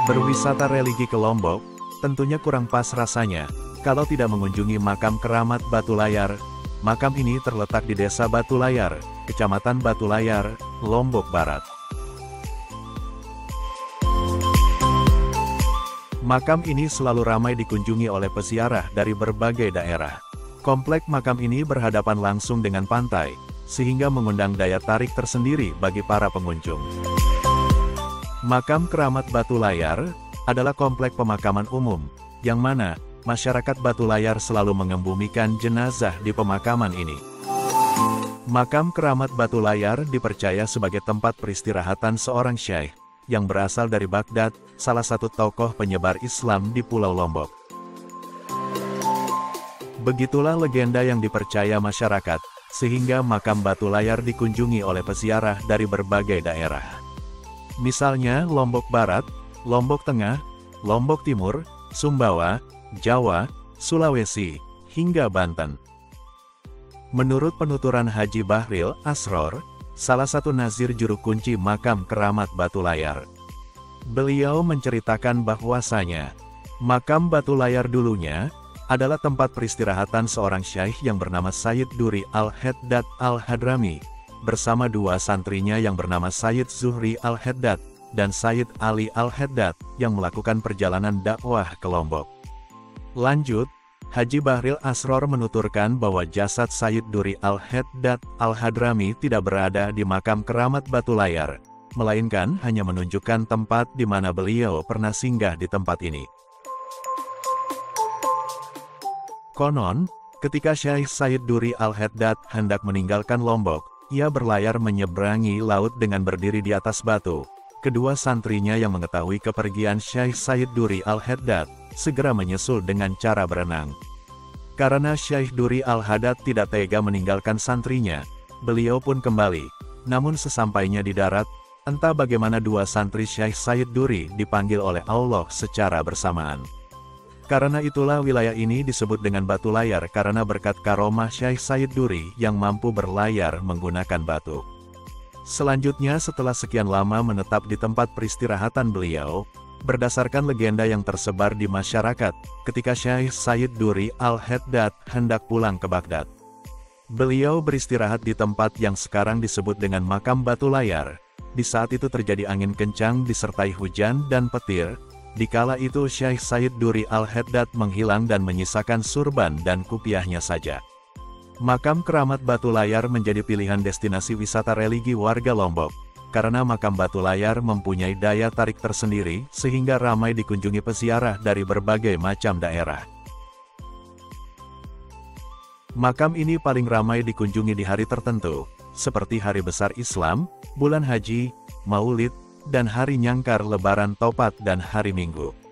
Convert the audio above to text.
Berwisata religi ke Lombok, tentunya kurang pas rasanya, kalau tidak mengunjungi makam keramat Batu Layar. Makam ini terletak di Desa Batu Layar, Kecamatan Batu Layar, Lombok Barat. Makam ini selalu ramai dikunjungi oleh peziarah dari berbagai daerah. Komplek makam ini berhadapan langsung dengan pantai, sehingga mengundang daya tarik tersendiri bagi para pengunjung. Makam Keramat Batu Layar adalah komplek pemakaman umum, yang mana masyarakat Batu Layar selalu mengembumikan jenazah di pemakaman ini. Makam Keramat Batu Layar dipercaya sebagai tempat peristirahatan seorang syekh yang berasal dari Baghdad, salah satu tokoh penyebar Islam di Pulau Lombok. Begitulah legenda yang dipercaya masyarakat, sehingga makam Batu Layar dikunjungi oleh peziarah dari berbagai daerah. Misalnya Lombok Barat, Lombok Tengah, Lombok Timur, Sumbawa, Jawa, Sulawesi, hingga Banten. Menurut penuturan Haji Bahril Asror, salah satu nazir juru kunci makam Keramat Batu Layar, beliau menceritakan bahwasanya makam Batu Layar dulunya adalah tempat peristirahatan seorang syekh yang bernama Sayyid Duri Al-Haddad Al-Hadrami, bersama dua santrinya yang bernama Sayyid Zuhri Al-Haddad dan Sayyid Ali Al-Haddad yang melakukan perjalanan dakwah ke Lombok. Lanjut, Haji Bahril Asror menuturkan bahwa jasad Sayyid Duri Al-Haddad Al-Hadrami tidak berada di makam Keramat Batu Layar, melainkan hanya menunjukkan tempat di mana beliau pernah singgah di tempat ini. Konon, ketika Syekh Sayyid Duri Al-Haddad hendak meninggalkan Lombok, ia berlayar menyeberangi laut dengan berdiri di atas batu. Kedua santrinya yang mengetahui kepergian Syekh Sayyid Duri Al-Haddad segera menyusul dengan cara berenang. Karena Syekh Duri Al-Haddad tidak tega meninggalkan santrinya, beliau pun kembali. Namun sesampainya di darat, entah bagaimana dua santri Syekh Sayyid Duri dipanggil oleh Allah secara bersamaan. Karena itulah wilayah ini disebut dengan Batu Layar karena berkat karomah Syekh Sayyid Duri yang mampu berlayar menggunakan batu. Selanjutnya setelah sekian lama menetap di tempat peristirahatan beliau, berdasarkan legenda yang tersebar di masyarakat, ketika Syekh Sayyid Duri Al-Haddad hendak pulang ke Baghdad, beliau beristirahat di tempat yang sekarang disebut dengan makam Batu Layar. Di saat itu terjadi angin kencang disertai hujan dan petir. Dikala itu Syekh Sayyid Duri Al-Haddad menghilang dan menyisakan surban dan kupiahnya saja. Makam Keramat Batu Layar menjadi pilihan destinasi wisata religi warga Lombok, karena makam Batu Layar mempunyai daya tarik tersendiri sehingga ramai dikunjungi peziarah dari berbagai macam daerah. Makam ini paling ramai dikunjungi di hari tertentu, seperti hari besar Islam, bulan haji, maulid, dan hari nyangkar lebaran topat dan hari Minggu.